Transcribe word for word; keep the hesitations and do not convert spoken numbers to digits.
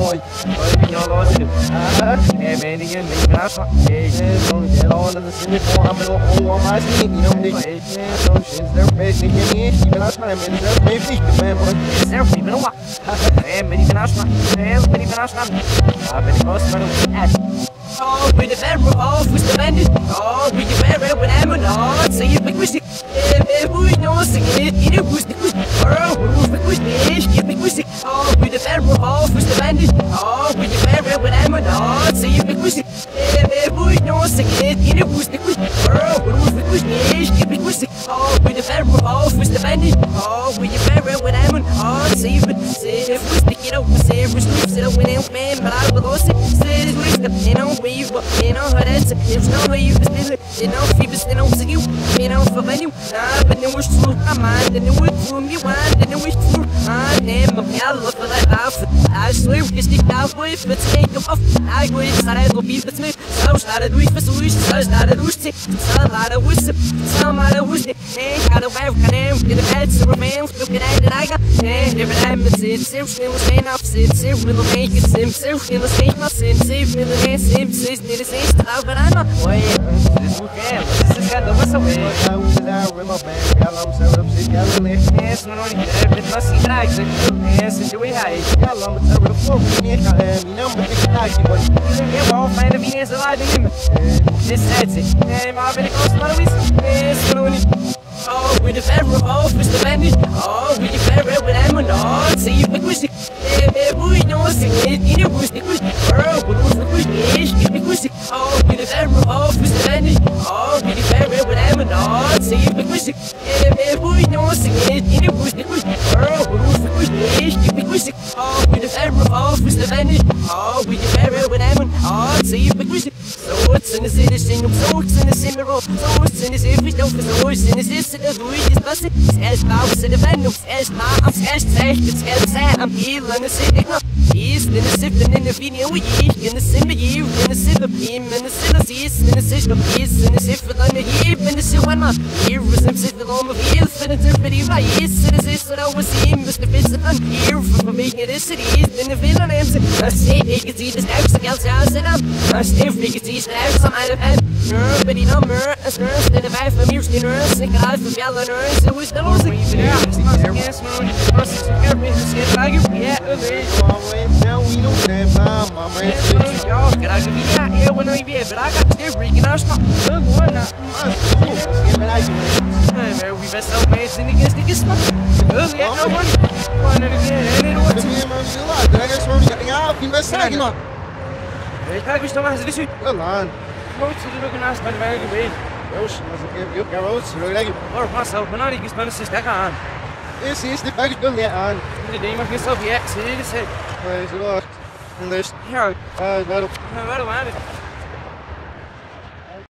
boy. But y'all lost it. Yeah, man, again, maybe not. Yeah, so get all of the city for I'm gonna hold on my seat. You know, they man, so shit's their best. They get me in. Even I time, man, that's maybe man, boy. It's their even a lot. Yeah, but even I stop. Yeah, but even I stop. I've been close to the oh, with the very off with the bandit. Oh, with the very when I'm not. Say it, because the boy knows it. It was the good. Oh, because the big music. Oh, with the very off with the bandit. Oh, with the very when I'm not. Say it, because the boy knows it. It was the good. Oh, because the big music. Oh, with the very off with the bandit. Oh, with the very when I'm not. Say it, say it was the kiddo. Say it was the when I'm man, but I will say it was the you know. You know how that's there's no way you can still it. You know, people still don't see you. You know, for venue. Nah, but then wish to my mind. And then we from you want. And then wish to I name of me. I love for that outfit. I swear we can stick out with. But take them off. I go inside. I go beef. But me. So started with the solution. So started with it. So a lot of wisdom. So much of wisdom. Ain't got a way of name. Get a bad to remain. Look at that I got. And every time it's it. Seriously, was saying opposite. Seriously, will make it sim. Seriously, let's take my sin. Seriously, let's take sim. Vocês neles sem estar verano. Oi, vocês não querem, vocês querem uma saúde. Eu vou usar o meu bem, ela não sabe o que ela lê. Esse não é o que nós entramos aqui. Esse é o errado. Ela não sabe o fogo, minha cara, minha não vai ficar aqui. Eu vou fazer a minha salada em mim. Esse é esse. É, mas ele gosta de isso. Esse não é. Oh, with the very off with the bandit. Oh, with the very when I'm not. Say you pick music. Eh, boy, no, sing it. You know, music. Oh, but who's the music? You pick music. Oh, with the very off with the bandit. Oh, with the very when I'm not. Say you pick music. Eh, boy, no, sing it. You know, music. Oh, but who's the music? You pick music. Oh, with the very off with the bandit. Oh, with the very when I'm not. Say you pick music. So it's in the city, sing them, so it's in the same road. So it's in the city, we don't know it's in the city. The Louis is busted, it's mouse in the venom, it's not, I'm scared, it's sad, I'm healing the city. He's in the sipping in the video, we in the same year, in the city, beam, in the city, he's in the system, he's in the city, on the heap, in the city, one month. Here was him sitting on the field, for the dirty right, he's in the system, I was him, Mister Vincent, I'm here from making the city, he's in the villain, I'm saying, I say, they can see the stacks, the gals, I said, I'm still freaking see stacks, I'm out of head, but he don't murder, a nurse, and the wife of me, skin nurse, and God, for Bella nurse, it was the losing. Yeah, it's not against me, it's not against me, it's like you, yeah, now we don't have time, my man. Y'all, can I give you that? Yeah, when I be but I got this freaking out. Good one, now. Man, we best out, man. Sitting against the gist. Good, yeah, no one. One and again, and it was. I guess we're getting out. You best say, man. Ich kann mich doch mal so well, man. Most of the organized by the American way. Ocean was a good garage, really. Or myself, but not against my sister. Esse is de bag do leão. De ding mag niet zo, ja, zie je het? Hij is wel. En dus ja, eh, waarom? Waarom maar?